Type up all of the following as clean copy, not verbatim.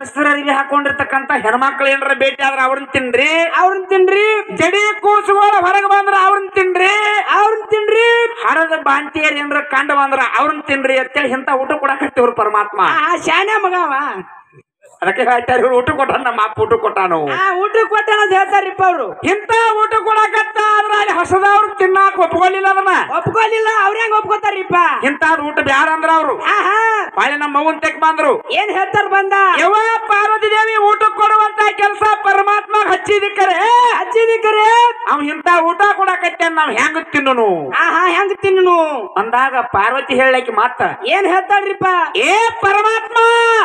ಹೆಸರರಿಗೆ ಹಾಕೊಂಡಿರ್ತಕ್ಕಂತ ಹೆಣ್ಮಕ್ಳು ಏನಾರ ಭೇಟಿ ಆದ್ರ ಅವ್ರನ್ನ ತಿನ್ರಿ ಜಡಿ ಕೂಸುಗಳು ಹೊರಗೆ ಬಂದ್ರ ಅವ್ರನ್ನ ತಿನ್ರಿ ಹರದ ಬಾಂತಿಯರ್ ಏನಾರ ಕಂಡು ಬಂದ್ರ ಅವ್ರನ್ನ ತಿನ್ರಿ ಅಂತೇಳಿ ಇಂತ ಊಟ ಕೊಡಕತ್ತಿವ್ರು ಪರಮಾತ್ಮ ಶಾನೆ ಮಗವ ಅದಕ್ಕೆ ಹೇಳ್ತಾರೆ ಇವ್ರು ಊಟ ಕೊಟ್ಟ ನಮ್ಮ ಅಪ್ಪ ಊಟ ಕೊಟ್ಟಾನು ಊಟ ಕೊಟ್ಟಾನ ಹೇಳ್ತಾರಿಪ್ಪ ಅವ್ರು ಇಂತ ಊಟ ಕೊಡಕತ್ತ ಆದ್ರ ಅಲ್ಲಿ ಹೊಸದವ್ರು ತಿನ್ನಾಕ ಒಪ್ಕೊಳ್ಳಿಲ್ಲ ಒಪ್ಕೊಳ್ಳಿಲ್ಲ ಅವ್ರ ಹೆಂಗ್ ಒಪ್ಕೋತಾರಿಪ್ಪ ಇಂತ ಊಟ ಬ್ಯಾಡ ಅಂದ್ರ ಅವ್ರು ಬಾಳೆ ನಮ್ಮ ಮಗನ್ ತೆಕ್ ಬಂದ್ರು ಏನ್ ಹೇಳ್ತಾರ ಬಂದ ಯವ ಪಾರ್ವತಿ ದೇವಿ ಊಟ ಕೊಡುವಂತ ಕೆಲಸ ಪರಮಾತ್ಮ ಹಚ್ಚಿದಿಕ್ಕರೆ ಅವ್ ಇಂತ ಊಟ ಕೊಡಕತ್ತೆ ನಾವ್ ಹೆಂಗ ತಿನ್ನು ಹೆಂಗ್ ತಿನ್ನು ಅಂದಾಗ ಪಾರ್ವತಿ ಹೇಳಕ್ಕೆ ಮತ್ತ ಏನ್ ಹೇಳ್ತಾಳ್ರಿಪ್ಪ ಏ ಪರಮಾತ್ಮ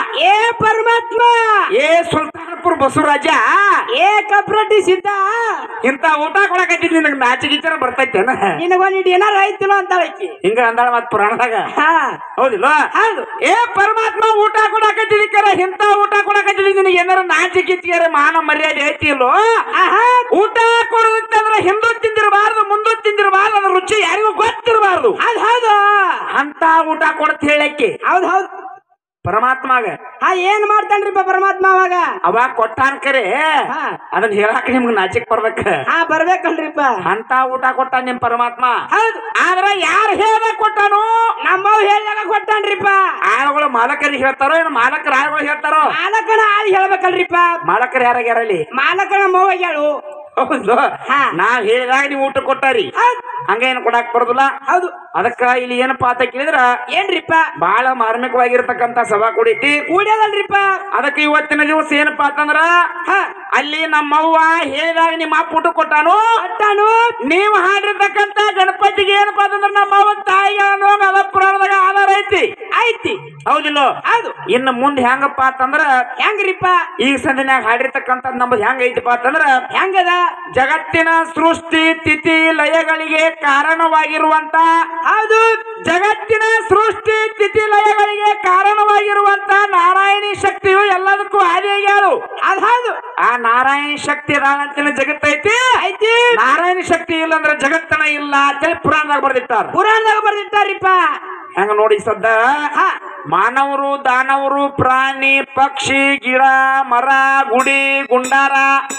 ಏ ಸುಲ್ತಾನಪುರ ಬಸವರಾಜ ಏ ಕಪ್ರಟ್ಟಿ ಸಿದ್ಧ ಇಂತ ಊಟ ಕೊಡಕತ್ತಿದ್ ನಿನಗ್ ನಾಚಿಗಿಚ್ಚರ ಬರ್ತೈತೇನ ನಿನಗೊಂದು ಏನಾರ ಐತಿನೋ ಅಂತಾಳಕಿ ಹಿಂಗ ಅಂದಾಳ ಮತ್ ಪುರಾಣದಾಗ ಹೌದಿಲ್ಲ ಹೌದು ಏ ಪರಮಾತ್ಮ ಊಟ ಕೊಡಕತ್ತಿದಿಕ್ಕರ ಇಂತ ಊಟ ಕೊಡಕತ್ತಿದ್ ನಿನಗೆ ಏನಾರ ನಾಚಿಗಿಚ್ಚಿಯರ ಮಾನ ಮರ್ಯಾದೆ ಐತಿ ಇಲ್ಲೋ ಊಟ ಕೊಡುದಂತಂದ್ರ ಹಿಂದೂ ತಿಂದಿರಬಾರ್ದು ಮುಂದೂ ತಿಂದಿರಬಾರ್ದು ಅದ್ರ ರುಚಿ ಯಾರಿಗೂ ಗೊತ್ತಿರಬಾರ್ದು ಹೌದು ಅಂತ ಊಟ ಕೊಡತ್ ಹೇಳಕ್ಕೆ ಹೌದು ಪರಮಾತ್ಮಗ ಏನ್ ಮಾಡ್ತಾನ್ರಿಪ್ಪ ಪರಮಾತ್ಮ ಅವಾಗ ಕೊಟ್ಟಾನ ಕರೆ ಅದನ್ನ ಹೇಳಾಕ ನಿಮ್ಗೆ ನಾಚಿಕ್ ಬರ್ಬೇಕ ಬರ್ಬೇಕಲ್ರಿಪ್ಪ ಅಂತ ಊಟ ಕೊಟ್ಟಾನ ನಿಮ್ ಪರಮಾತ್ಮ ಹೌದು ಆದ್ರ ಯಾರು ಹೇಳ್ದಾಗ ಕೊಟ್ಟಾನು ನಮ್ಮವ್ ಹೇಳಿದಾಗ ಕೊಟ್ಟಾನ್ರಿಪ್ಪ ಆಳುಗಳು ಮಾಲಕರಿಗೆ ಹೇಳ್ತಾರೋ ಏನು ಮಾಲಕರ ಆಳುಗಳು ಹೇಳ್ತಾರೋ ಮಾಲಕನ ಆಳ್ ಹೇಳ್ಬೇಕಲ್ರಿಪ್ಪ ಮಾಲಕರು ಯಾರಾಗ್ಯಾರಲ್ಲಿ ಮಾಲಕನ ಮೌ ಹೇಳು ಹೌದು ನಾವ್ ಹೇಳಿದಾಗ ನೀವು ಊಟ ಕೊಟ್ಟಾರಿ ಹಂಗ ಏನ್ ಕೊಡಾಕ್ ಬರೋದಿಲ್ಲ ಹೌದು ಅದಕ್ಕ ಇಲ್ಲಿ ಏನಪ್ಪಾ ಅಂತ ಕೇಳಿದ್ರ ಏನ್ರಿಪ್ಪ ಬಹಳ ಮಾರ್ಮಿಕವಾಗಿರ್ತಕ್ಕಂತ ಸಭಾ ಕೂಡೈತಿ ಕೂಡ್ಯದಲ್ರಿಪ್ಪ ಅದಕ್ಕೆ ಇವತ್ತಿನ ದಿವಸ ಏನಪ್ಪಾ ಅಂತಂದ್ರ ಅಲ್ಲಿ ನಮ್ಮವ್ವ ಹೇಳಿದಾಗ ನಿಮ್ಮ ಅಪ್ಪ ಊಟ ಕೊಟ್ಟಾನು ನೀವು ಹಾಡಿರ್ತಕ್ಕಂತ ಗಣಪತಿಗೆ ಏನಪ್ಪಾ ಅಂತಂದ್ರ ನಮ್ಮವ್ವ ತಾಯಿಗೆ ಅನ್ನೋಗ ಅದ ಪುರಾಣದಾಗ ಆಧಾರ ಐತಿ ಹೌದಿಲ್ಲ ಹೌದು ಇನ್ನು ಮುಂದೆ ಹೆಂಗಪ್ಪ ಅಂತಂದ್ರ ಹೆಂಗ್ರಿಪ್ಪ ಈಗ ಸಂದಿನಾಗ ಹಾಡಿರ್ತಕ್ಕಂತ ನಮ್ದು ಹೆಂಗ ಐತಿಪ್ಪ ಅಂತಂದ್ರ ಹೆಂಗದ ಜಗತ್ತಿನ ಸೃಷ್ಟಿ ತಿಥಿ ಲಯಗಳಿಗೆ ಕಾರಣವಾಗಿರುವಂತ ಹೌದು ಜಗತ್ತಿನ ಸೃಷ್ಟಿ ತಿಥಿ ಲಯಗಳಿಗೆ ಕಾರಣವಾಗಿರುವಂತ ನಾರಾಯಣಿ ಶಕ್ತಿಯು ಎಲ್ಲದಕ್ಕೂ ಆದಿಯಾಗ್ಯಾಳು ಹೌದು ಆ ನಾರಾಯಣಿ ಶಕ್ತಿ ಅದಾಳಂತ ಜಗತ್ತೈತಿ ನಾರಾಯಣಿ ಶಕ್ತಿ ಇಲ್ಲ ಅಂದ್ರೆ ಜಗತ್ತನ ಇಲ್ಲ ಅಂತೇಳಿ ಪುರಾಣದಾಗ ಬರ್ದಿಟ್ಟಾರಿಪ್ಪ ಹೆಂಗ ನೋಡಿ ಸದ್ದ ಮಾನವರು ದಾನವರು ಪ್ರಾಣಿ ಪಕ್ಷಿ ಗಿಡ ಮರ ಗುಡಿ ಗುಂಡಾರ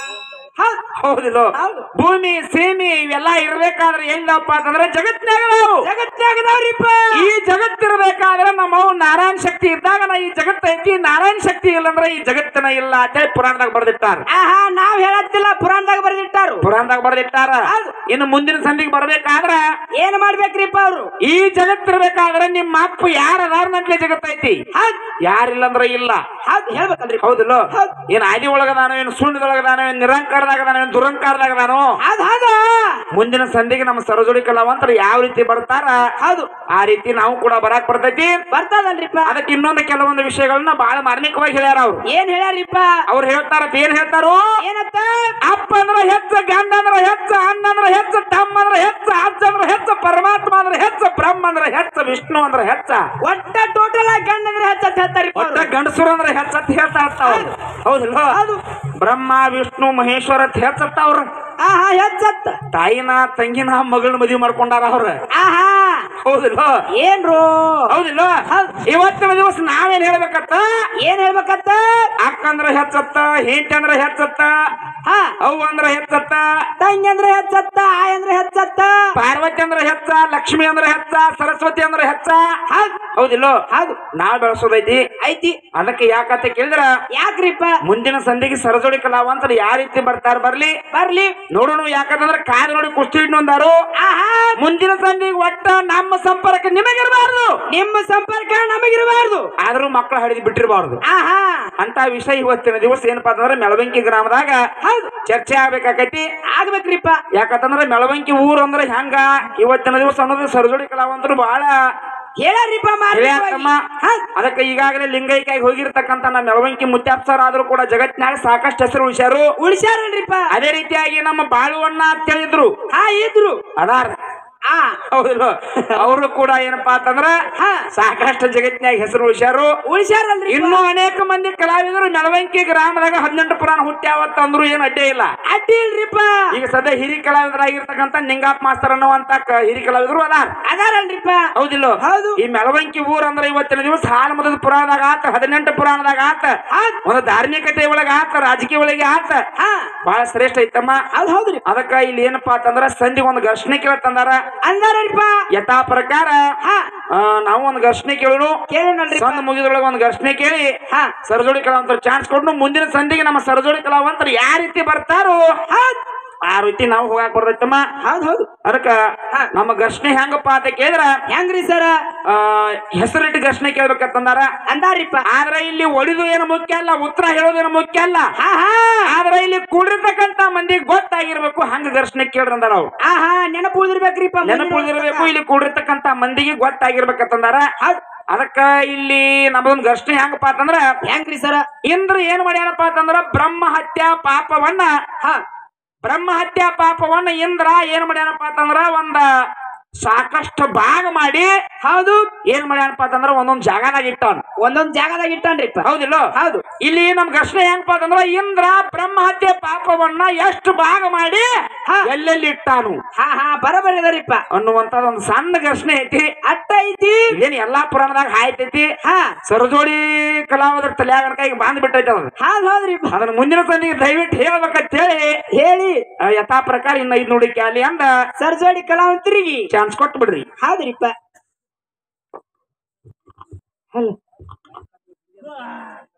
ಹೌದಿಲ್ಲ ಭೂಮಿ ಸೀಮಿ ಇವೆಲ್ಲ ಇರ್ಬೇಕಾದ್ರೆ ಹೆಂಗಪ್ಪ ಅಂತಂದ್ರೆ ಜಗತ್ನಾಗದಾವ್ರಿಪ್ಪ ಈ ಜಗತ್ತಿರ್ಬೇಕಾದ್ರೆ ನಮ್ಮ ನಾರಾಯಣ ಶಕ್ತಿ ಇದ್ದಾಗ ಈ ಜಗತ್ತ ಐತಿ ನಾರಾಯಣ ಶಕ್ತಿ ಇಲ್ಲಂದ್ರೆ ಈ ಜಗತ್ತಿನ ಇಲ್ಲ ಅಂತೇಳಿ ಪುರಾಣದಾಗ ಬರ್ದಿಟ್ಟಾರ ನಾವ್ ಹೇಳತ್ತಿಲ್ಲ ಪುರಾಣದಾಗ ಬರ್ದಿಟ್ಟಾರ ಇನ್ನು ಮುಂದಿನ ಸಂಧಿಗೆ ಬರ್ಬೇಕಾದ್ರ ಏನ್ ಮಾಡ್ಬೇಕ್ರಿಪ್ಪ ಅವ್ರು ಈ ಜಗತ್ತಿರ್ಬೇಕಾದ್ರೆ ನಿಮ್ಮ ಅಪ್ಪ ಯಾರದಾರನಂತಲೇ ಜಗತ್ತೈತಿ ಯಾರಿಲ್ಲಂದ್ರ ಇಲ್ಲ ಹೇಳ್ಬೇಕಲ್ರಿ ಹೌದಿಲ್ಲ ಏನ್ ಆದಿ ಒಳಗದಾನೋ ಏನು ಸುಣ್ಣದೊಳಗದಾನೋ ಏನ್ ನಿರಂಕಾರದಾಗದಾನೋ ಏನ್ ದುರಂಕಾರದಾಗದಾನೋ ಮುಂದಿನ ಸಂಧಿಗೆ ನಮ್ಮ ಸರಜೋಡಿ ಕಲಾವಂತರು ಯಾವ ರೀತಿ ಬರ್ತಾರ ಆ ರೀತಿ ನಾವು ಕೂಡ ಬರಾಕ್ ಬರ್ತೈತಿ ಬರ್ತದಲ್ರಿಪ್ಪ ಅದಕ್ಕೆ ಇನ್ನೊಂದು ಕೆಲವೊಂದು ವಿಷಯಗಳನ್ನ ಬಹಳ ಮಾರ್ಮಿಕವಾಗಿ ಹೇಳ್ಯಾರ ಅವ್ರು ಏನ್ ಹೇಳ್ಯಾರಿಪ್ಪ ಅವ್ರು ಹೇಳ್ತಾರ ಏನ್ ಹೇಳ್ತಾರೋ ಏನತ್ತ ಅಪ್ಪ ಅಂದ್ರ ಹೆಚ್ಚ ಗಂಡ ಅಂದ್ರ ಹೆಚ್ಚ ಅಣ್ಣ ಅಂದ್ರ ಹೆಚ್ಚ ತಮ್ಮ ಅಂದ್ರ ಹೆಚ್ಚ ಅಜ್ಜ ಅಂದ್ರ ಹೆಚ್ಚ ಪರಮಾತ್ಮ ಅಂದ್ರ ಹೆಚ್ಚ ಬ್ರಹ್ಮ ಅಂದ್ರ ಹೆಚ್ಚ ವಿಷ್ಣು ಅಂದ್ರ ಹೆಚ್ಚ ಒಟ್ಟ ಟೋಟಲ್ ಆಗಿ ಗಂಡ ಅಂದ್ರೆ ಹೆಚ್ಚ ಹೇಳ್ತಾರಿ ಒಟ್ಟ ಗಂಡಸರು ಅಂದ್ರೆ ಹೆಚ್ಚ ಹೇಳ್ತಾ ಇರ್ತಾವ ಹೌದಿಲ್ಲ ಬ್ರಹ್ಮ ವಿಷ್ಣು ಮಹೇಶ್ವರ ಹೆಚ್ಚತ್ತ ಅವ್ರ ಹೆಚ್ಚತ್ತ ತಾಯಿನ ತಂಗಿನ ಮಗಳನ್ನ ಮದುವೆ ಮಾಡ್ಕೊಂಡಾರ ಅವ್ರ ಹೌದಿಲ್ಲ ಏನ್ರು ಹೌದಿಲ್ಲ ಇವತ್ತಿನ ದಿವಸ ನಾವೇನ್ ಹೇಳ್ಬೇಕತ್ತ ಅಕ್ಕ ಅಂದ್ರ ಹೆಚ್ಚತ್ತ ಹೆಂಡತಿ ಅಂದ್ರ ಹೆಚ್ಚತ್ತ ಅವ್ ಅಂದ್ರ ಹೆಚ್ಚತ್ತ ತಂಗಿ ಅಂದ್ರ ಹೆಚ್ಚತ್ತ ಆಯ್ ಅಂದ್ರ ಹೆಚ್ಚತ್ತ ಪಾರ್ವತಿ ಅಂದ್ರ ಹೆಚ್ಚ ಲಕ್ಷ್ಮಿ ಅಂದ್ರ ಹೆಚ್ಚ ಸರಸ್ವತಿ ಅಂದ್ರ ಹೆಚ್ಚ ಹೌದಿಲ್ಲ ನಾವ್ ಬೆಳೆಸೋದೈತಿ ಅದಕ್ಕೆ ಯಾಕಂತ ಕೇಳಿದ್ರ ಯಾಕ್ರಿಪ್ಪ ಮುಂದಿನ ಸಂಧಿಗೆ ಸರಜೋಡಿ ಕಲಾವಂತರು ಯಾವ ರೀತಿ ಬರ್ಲಿ ನೋಡೋಣ ಯಾಕಂತಂದ್ರ ಕಾದ್ ನೋಡಿ ಕುಸ್ತಿ ಇಟ್ಕೊಂಡಾರು ಮುಂದಿನ ಸಂಧಿಗೆ ಒಟ್ಟ ನಮ್ಮ ಸಂಪರ್ಕ ನಿಮಗಿರಬಾರ್ದು ನಿಮ್ಮ ಸಂಪರ್ಕ ನಮಗಿರಬಾರ್ದು ಆದ್ರೂ ಮಕ್ಕಳು ಹಡಿದು ಬಿಟ್ಟಿರಬಾರ್ದು ಅಂತ ವಿಷಯ ಇವತ್ತಿನ ದಿವಸ ಏನಪ್ಪಾ ಅಂತಂದ್ರೆ ಮೆಳವಂಕಿ ಗ್ರಾಮದಾಗ ಚರ್ಚೆ ಆಗ್ಬೇಕ್ರಿಪ್ಪ ಯಾಕಂತಂದ್ರೆ ಮೆಳವಂಕಿ ಊರು ಅಂದ್ರೆ ಹೆಂಗ ಇವತ್ತಿನ ದಿವಸ ಅನ್ನೋದು ಸರಜೋಡಿ ಕಲಾವಂತರು ಬಹಳ ಅದಕ್ಕೆ ಈಗಾಗಲೇ ಲಿಂಗೈಕಾಗಿ ಹೋಗಿರ್ತಕ್ಕಂತ ನಮ್ಮ ಮೆಳವಂಕಿ ಮುತ್ಯಾಪ್ಸರ್ ಆದ್ರೂ ಕೂಡ ಜಗತ್ತಿನಾಗ ಸಾಕಷ್ಟು ಹೆಸರು ಉಳಿಸ್ಯಾರಲ್ರಿಪ್ಪ ಅದೇ ರೀತಿಯಾಗಿ ನಮ್ಮ ಬಾಳುವಣ್ಣ ಅಂತ ಹೇಳಿದ್ರು ಇದ್ರು ಅದಾರ ಆ ಹೌದಿಲ್ಲ ಅವರು ಕೂಡ ಏನಪ್ಪಾ ಅಂತಂದ್ರ ಸಾಕಷ್ಟು ಜಗತ್ತಿನಾಗ ಹೆಸರು ಉಳಿಸ್ಯಾರು. ಉಳಿಸ್ಯಾರಲ್ರಿ ಇನ್ನೂ ಅನೇಕ ಮಂದಿ ಕಲಾವಿದರು ಮೆಳವಂಕಿ ಗ್ರಾಮದಾಗ 18 ಪುರಾಣ ಹುಟ್ಟ್ಯಾವತ್ತ ಅಂದ್ರು ಏನು ಅಡ್ಡಿ ಇಲ್ಲ. ಅಡ್ಡಿ ಇಲ್ರಿಪ್ಪ. ಈಗ ಸದ್ಯ ಹಿರಿ ಕಲಾವಿದರಾಗಿರ್ತಕ್ಕಂಥ ನಿಂಗಾಪ್ ಮಾಸ್ತರ್ ಅನ್ನುವಂತ ಹಿರಿ ಕಲಾವಿದರು ಅದಾರಲ್ರಿಪ್ಪ. ಹೌದಿಲ್ಲ ಹೌದು. ಈ ಮೆಳವಂಕಿ ಊರ್ ಅಂದ್ರೆ ಇವತ್ತಿನ ದಿವಸ ಹಾಲಮದದ ಪುರಾಣದಾಗ ಆತ, 18 ಪುರಾಣದಾಗ ಆತ, ಒಂದು ಧಾರ್ಮಿಕತೆ ಒಳಗ ಆತ, ರಾಜಕೀಯ ಒಳಗೆ ಆತ, ಬಹಳ ಶ್ರೇಷ್ಠ ಐತಮ್ಮ. ಹೌದ್ ಹೌದ್ರಿ. ಅದಕ್ಕ ಇಲ್ಲಿ ಏನಪ್ಪಾ ಅಂತಂದ್ರ ಸಂಧಿ ಒಂದು ಘರ್ಷಣೆ ಕೇಳತ್ತಂದಾರ ಅಂದಾರಲ್ರಿಪ್ಪ. ಯಥಾ ಪ್ರಕಾರ ನಾವು ಒಂದು ಘರ್ಷಣೆ ಕೇಳೋಣ. ಕೇಳೋಣಲ್ರಿ. ಸಂಧ ಮುಗಿದೊಳಗ ಒಂದು ಘರ್ಷಣೆ ಕೇಳಿ ಸರಜೋಡಿ ಕಲಾವಂತರ ಚಾನ್ಸ್ ಕೊಟ್ಟು ಮುಂದಿನ ಸಂಧಿಗೆ ನಮ್ಮ ಸರಜೋಡಿ ಕಲಾವಂತರು ಯಾವ ರೀತಿ ಬರ್ತಾರೋ ಆ ರೀತಿ ನಾವು ಹೋಗಾಕ್ ಬರ್ತೈತಮ್ಮ. ಹೌದ್ ಹೌದು. ಅದಕ್ಕ ನಮ್ಮ ಘರ್ಷಣೆ ಹೆಂಗಪ್ಪ ಅಂತ ಕೇಳಿದ್ರ ಹೆಂಗ್ರಿ ಸರ ಹೆಸರಿಟ್ಟು ಘರ್ಷಣೆ ಕೇಳ್ಬೇಕಂತಂದಾರ ಅಂದಾರಿಪ್ಪ. ಆದ್ರೆ ಇಲ್ಲಿ ಒಡಿದು ಏನು ಮುಖ್ಯ ಅಲ್ಲ, ಉತ್ತರ ಹೇಳೋದೇನು ಮುಖ್ಯ ಅಲ್ಲ. ಆದ್ರೆ ಇಲ್ಲಿ ಕೂಡಿರ್ತಕ್ಕಂತ ಮಂದಿಗೆ ಗೊತ್ತಾಗಿರ್ಬೇಕು ಹಂಗ ಘರ್ಷಣೆ ಕೇಳ್ರಂದಾರ ಅವ್ರು. ನೆನಪು ಉಳಿದಿರ್ಬೇಕ್ರಿಪ್ಪ. ನೆನಪು ಉಳಿದಿರ್ಬೇಕು, ಇಲ್ಲಿ ಕೂಡಿರ್ತಕ್ಕಂತ ಮಂದಿಗೆ ಗೊತ್ತಾಗಿರ್ಬೇಕಂತಂದಾರ. ಅದಕ್ಕ ಇಲ್ಲಿ ನಮ್ಮದೊಂದು ಘರ್ಷಣೆ ಹೆಂಗಪ್ಪ ಅಂತಂದ್ರ ಹೆಂಗ್ರಿ ಸರ ಇಂದ್ರ ಏನ್ ಮಾಡ್ಯಾನಪ್ಪ ಅಂತಂದ್ರ ಬ್ರಹ್ಮ ಹತ್ಯಾ ಪಾಪವನ್ನ ಇಂದ್ರ ಏನ್ ಮಾಡ್ಯಾನಪ್ಪ ಅಂತಂದ್ರ ಒಂದ ಸಾಕಷ್ಟು ಭಾಗ ಮಾಡಿ ಹೌದು ಏನ್ ಮಾಡ್ಯಾನಪ್ಪ ಅಂತಂದ್ರ ಒಂದೊಂದ್ ಜಾಗದಾಗ ಇಟ್ಟಾನ. ಒಂದೊಂದ್ ಜಾಗದಾಗ ಇಟ್ಟಾನ್ರಿಪ್ಪ. ಹೌದಿಲ್ಲ? ಹೌದು. ಇಲ್ಲಿ ನಮ್ ಘರ್ಷಣೆ ಹೆಂಗಪ್ಪ ಅಂತಂದ್ರ ಇಂದ್ರ ಬ್ರಹ್ಮ ಹತ್ಯೆ ಪಾಪವನ್ನ ಎಷ್ಟು ಭಾಗ ಮಾಡಿ ಎಲ್ಲೆಲ್ಲಿ ಇಟ್ಟಾನು ಬರಬರಿದಾರಿಪ್ಪ ಅನ್ನುವಂತದ ಒಂದು ಸಣ್ಣ ಘರ್ಷಣೆ ಐತಿ. ಅಟ್ಟ ಐತಿ. ಏನ್ ಎಲ್ಲಾ ಪುರಾಣದಾಗ ಆಯ್ತೈತಿ. ಸರಜೋಡಿ ಕಲಾವಿದರ ತಲೆಯಾಗ ಕೈಗೆ ಬಾಂದ್ ಬಿಟ್ಟೈತಿ ಅದು. ಹೌದ್ರಿಪ್ಪ. ಅದನ್ನ ಮುಂದಿನ ಸಂದಿಗೆ ದಯವಿಟ್ಟು ಹೇಳ್ಬೇಕಂತ ಹೇಳಿ ಯಥಾ ಪ್ರಕಾರ ಇನ್ನ 5 ನುಡಿಕೆ ಅಲ್ಲಿ ಅಂದ ಸರಜೋಡಿ ಕಲಾವಂತರಿಗೆ ಚಾನ್ಸ್ ಕೊಟ್ಟು ಬಿಡ್ರಿ. ಹೌದ್ರಿಪ್ಪ.